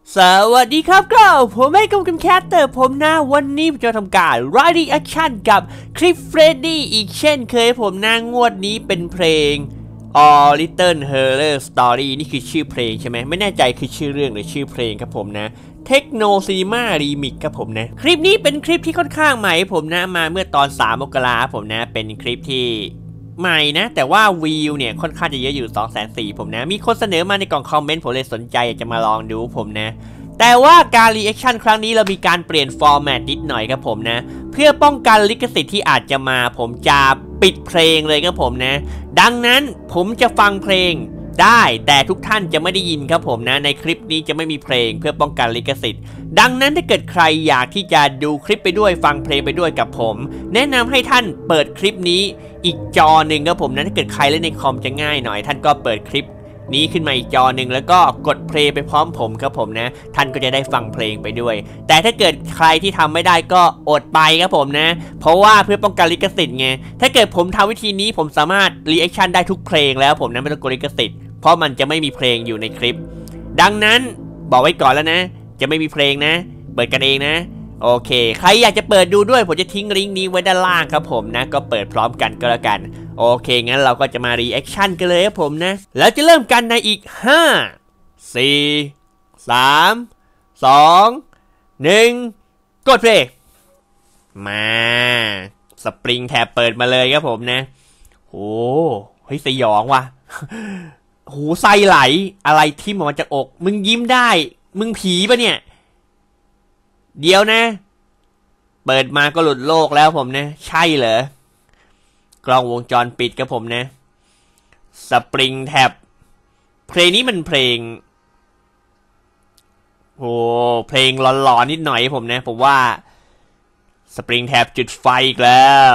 สวัสดีครับก็ผมไม่กับแคสเตอร์ผมนะวันนี้ผมจะทำการ reaction กับคลิปเฟรดดี้อีกเช่นเคยผมนะงวดนี้เป็นเพลง All Little Horror Story นี่คือชื่อเพลงใช่ไหมไม่แน่ใจคือชื่อเรื่องหรือชื่อเพลงครับผมนะเทคโนซีนีมารีมิกครับผมนะคลิปนี้เป็นคลิปที่ค่อนข้างใหม่ผมนะมาเมื่อตอน3 มกราคมผมนะเป็นคลิปที่ใหม่นะแต่ว่าวิวเนี่ยค่อนข้างจะเยอะอยู่240,000ผมนะมีคนเสนอมาในกล่องคอมเมนต์ผมเลยสนใจอยากจะมาลองดูผมนะแต่ว่าการรีแอคชั่นครั้งนี้เรามีการเปลี่ยนฟอร์แมตนิดหน่อยครับผมนะเพื่อป้องกันลิขสิทธิ์ที่อาจจะมาผมจะปิดเพลงเลยครับผมนะดังนั้นผมจะฟังเพลงได้แต่ทุกท่านจะไม่ได้ยินครับผมนะในคลิปนี้จะไม่มีเพลงเพื่อป้องกันลิขสิทธิ์ดังนั้นถ้าเกิดใครอยากที่จะดูคลิปไปด้วยฟังเพลงไปด้วยกับผมแนะนำให้ท่านเปิดคลิปนี้อีกจอหนึ่งครับผมนะถ้าเกิดใครเล่นในคอมจะง่ายหน่อยท่านก็เปิดคลิปนี้ขึ้นมาอีกจอหนึ่งแล้วก็กดเพลย์ไปพร้อมผมครับผมนะท่านก็จะได้ฟังเพลงไปด้วยแต่ถ้าเกิดใครที่ทำไม่ได้ก็อดไปครับผมนะเพราะว่าเพื่อป้องกันลิขสิทธิ์ไงถ้าเกิดผมทำวิธีนี้ผมสามารถรีแอคชั่นได้ทุกเพลงแล้วผมนะไม่ต้องกลัวลิขสิทธิ์เพราะมันจะไม่มีเพลงอยู่ในคลิปดังนั้นบอกไว้ก่อนแล้วนะจะไม่มีเพลงนะเปิดกันเองนะโอเคใครอยากจะเปิดดูด้วยผมจะทิ้งลิงก์นี้ไว้ด้านล่างครับผมนะก็เปิดพร้อมกันก็แล้วกันโอเคงั้นเราก็จะมารีแอคชั่นกันเลยครับผมนะแล้วจะเริ่มกันในอีก5 4 3 2 1กดเพลย์มาสปริงแท็บเปิดมาเลยครับผมนะโอ้เฮ้ยสยองว่ะหูไส้ไหลอะไรทิ่มออกมาจากอกมึงยิ้มได้มึงผีปะเนี่ยเดี๋ยวนะเปิดมาก็หลุดโลกแล้วผมนะใช่เหรอกล้องวงจรปิดกับผมนะสปริงแท็บเพลงนี้มันเพลงโอ้เพลงหลอนๆนิดหน่อยผมนะผมว่าสปริงแท็บจุดไฟอีกแล้ว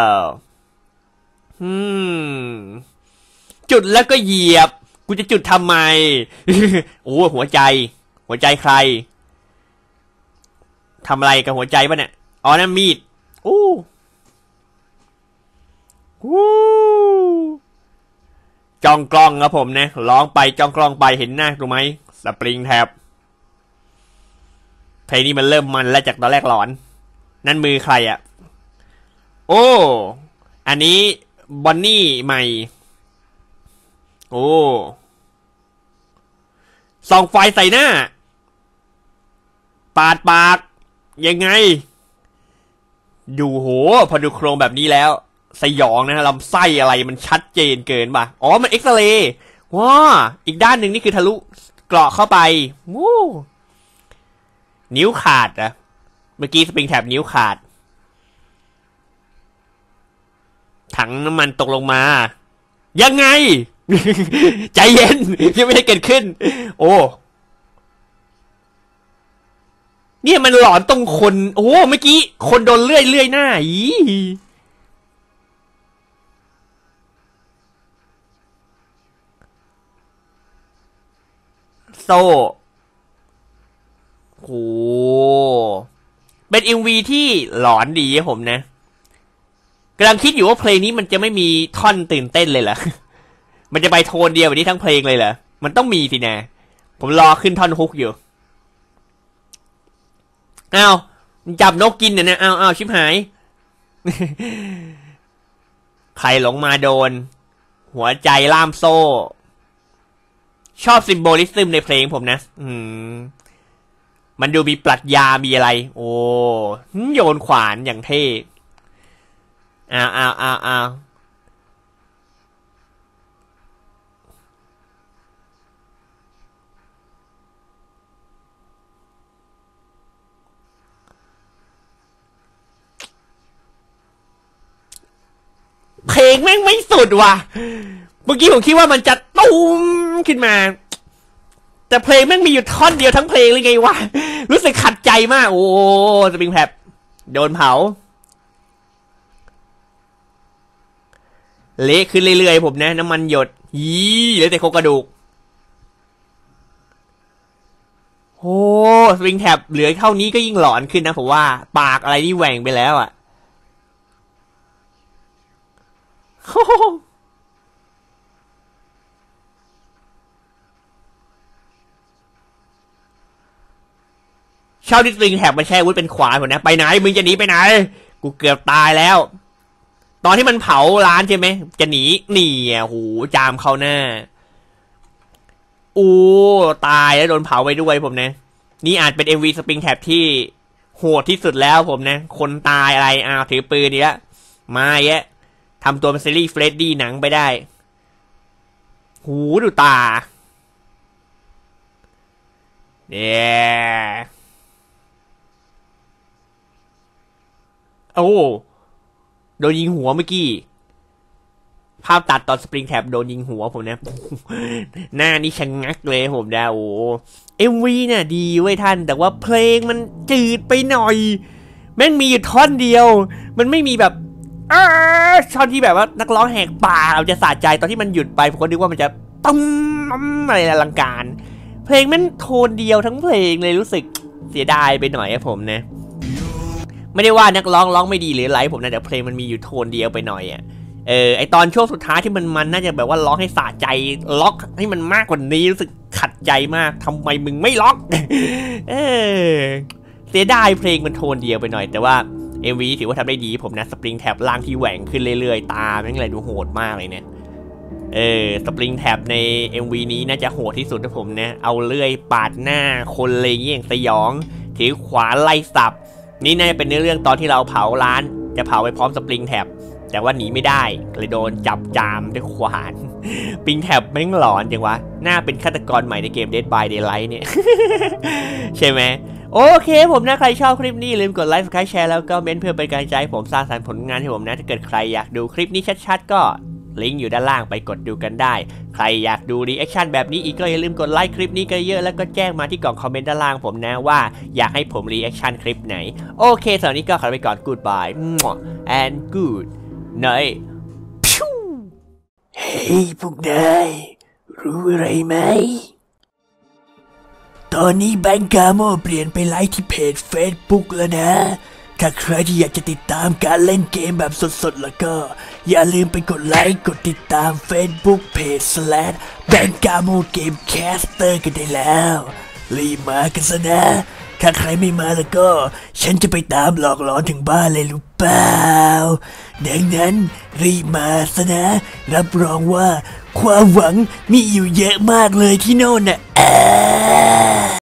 จุดแล้วก็เหยียบกูจะจุดทำไม โอ้หัวใจใครทำอะไรกับหัวใจป่ะเนี่ยอ๋อนั่นมีดอู้จ้องกล้องครับผมนะร้องไปจ้องกล้องไปเห็นหน้าถูกไหมสปริงแท็บเพลงนี้มันเริ่มมันแล้วจากตอนแรกหลอนนั่นมือใครอ่ะโอ้อันนี้บอนนี่ใหม่โอ้ส่องไฟใส่หน้าปาดปากยังไงดูโหพอดูโครงแบบนี้แล้วสยองนะลำไส้อะไรมันชัดเจนเกินป่ะอ๋อมันเอ็กซเรย์ว้าอีกด้านหนึ่งนี่คือทะลุเกราะเข้าไปวู้นิ้วขาดอะเมื่อกี้สปริงแท็บนิ้วขาดถังน้ำมันตกลงมายังไง ใจเย็นยังไม่ได้เกิดขึ้นโอ้เนี่ยมันหลอนตรงคนโอ้เมื่อกี้คนโดนเลื่อยหน้าอีโซ่โหเป็น MV ที่หลอนดีผมนะกำลังคิดอยู่ว่าเพลงนี้มันจะไม่มีท่อนตื่นเต้นเลยเหรอ มันจะไปโทนเดียวแบบนี้ทั้งเพลงเลยเหรอมันต้องมีสินะผมรอขึ้นท่อนฮุกอยู่อ้าวจับนกกินเนี่ยนะอ้าวชิบหาย ใครหลงมาโดนหัวใจล่ามโซ่ชอบซิมโบลิซึมในเพลงผมนะมันดูมีปรัชญามีอะไรโอ้โยนขวานอย่างเท่อ้าวเพลงแม่งไม่สุดว่ะเมื่อกี้ผมคิดว่ามันจะตุ้มขึ้นมาแต่เพลงแม่งมีอยู่ท่อนเดียวทั้งเพลงเลยไงวะรู้สึกขัดใจมากโอ้สปริงแท็บโดนเผาเละขึ้นเรื่อยๆผมนะน้ำมันหยดยี่เหลือแต่โครงกระดูกโอ้สปริงแท็บเหลือเท่านี้ก็ยิ่งหลอนขึ้นนะผมว่าปากอะไรนี่แหว่งไปแล้วอ่ะชอบที่สปริงแท็บมันใช้อาวุธเป็นขวานผมนะไปไหนมึงจะหนีไปไหนกูเกือบตายแล้วตอนที่มันเผาร้านใช่ไหมจะหนีโหจามเข้าหน้าตายแล้วโดนเผาไปด้วยผมนะนี่อาจเป็น MV สปริงแท็บที่โหดที่สุดแล้วผมนะคนตายอะไรถือปืนนี่ละมาแยะทำตัวเป็นซีรีส์เฟรดดี้หนังไปได้หูดูตาโดนยิงหัวเมื่อกี้ภาพตัดตอนสปริงแท็บโดนยิงหัวผมนะหน้านี่ชะงักเลยผมนะMV เนี่ยดีเว้ยท่านแต่ว่าเพลงมันจืดไปหน่อยแม่งมีอยู่ท่อนเดียวมันไม่มีแบบท่อนที่แบบว่านักร้องแหกปากเราจะสะใจตอนที่มันหยุดไปผมก็นึกว่ามันจะตุ้มอะไรอลังการเพลงมันโทนเดียวทั้งเพลงเลยรู้สึกเสียดายไปหน่อยครับผมนะไม่ได้ว่านักร้องร้องไม่ดีหรืออะไรผมนะแต่เพลงมันมีอยู่โทนเดียวไปหน่อยไอตอนช่วงสุดท้ายที่มันน่าจะแบบว่าร้องให้สะใจล็อกให้มันมากกว่านี้รู้สึกขัดใจมากทำไมมึงไม่ล็อกเสียดายเพลงมันโทนเดียวไปหน่อยแต่ว่า MV ถือว่าทำได้ดีผมนะสปริงแท็บล่างที่แหว่งขึ้นเรื่อยๆตาแม่งอะไรดูโหดมากเลยเนี่ยสปริงแท็บใน MV นี้น่าจะโหดที่สุดนะผมนะเอาเลื่อยปาดหน้าคนเลยอย่างสยองถือขวานไล่สับนี่น่าจะเป็นเรื่องตอนที่เราเผาร้านจะเผาไปพร้อมสปริงแท็บแต่ว่าหนีไม่ได้เลยโดนจับจามด้วยขวานปิงแท็บแม่งหลอนจังวะน่าเป็นฆาตกรใหม่ในเกม Dead by Daylight เนี่ย ใช่ไหมโอเคผมนะใครชอบคลิปนี้ลืมกดไลค์กดแชร์แล้วก็เม้นเพื่อเป็นกำลังใจผมสร้างสรรค์ผลงานให้ผมนะถ้าเกิดใครอยากดูคลิปนี้ชัดๆก็ลิงก์อยู่ด้านล่างไปกดดูกันได้ใครอยากดูรีแอคชั่นแบบนี้อีกก็อย่าลืมกดไลค์คลิปนี้กันเยอะแล้วก็แจ้งมาที่กล่องคอมเมนต์ด้านล่างผมนะว่าอยากให้ผมรีแอคชั่นคลิปไหนโอเคสำหรับนี้ก็ขอไปก่อน goodbye and good nightเฮ้ยพวกนายรู้อะไรไหมตอนนี้แบงก์กาโมเปลี่ยนไปไลฟ์ที่เพจ Facebook แล้วนะถ้าใครที่อยากจะติดตามการเล่นเกมแบบสดๆแล้วก็อย่าลืมไปกดไลค์กดติดตาม Facebook เพจ แบงก์กาโมเกมแคสเตอร์กันได้แล้วรีบมากันซะนะถ้าใครไม่มาแล้วก็ฉันจะไปตามหลอกหลอนถึงบ้านเลยรู้เปล่าดังนั้นรีบมาซะนะรับรองว่าความหวังมีอยู่เยอะมากเลยที่โน่นน่ะ